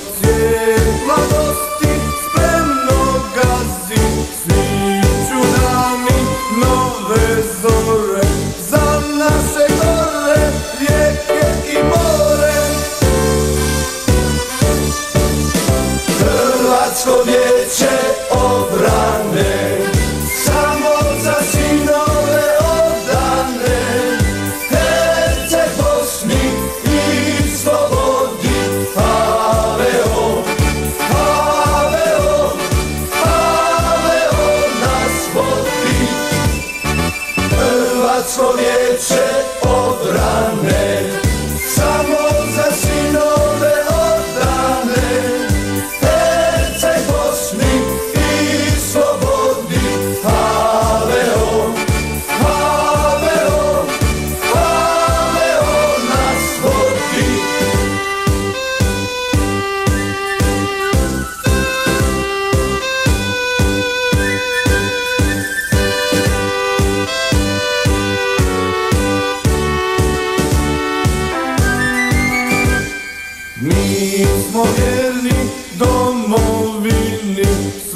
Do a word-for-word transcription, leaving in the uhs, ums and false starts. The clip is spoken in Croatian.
Cvijet mladosti spremno gazi, sviću dani nove zore, za naše gore, rijeke i more. Hrvatsko vijeće obrane, samo za sinove odane, Herceg Bosni i slobodi. Haveo, haveo, haveo nas vodi. Hrvatsko vijeće obrane, samo za sinove odane, Herceg Bosni i slobodi. Haveo, haveo, haveo nas vodi. Mi smo vjerni domovini,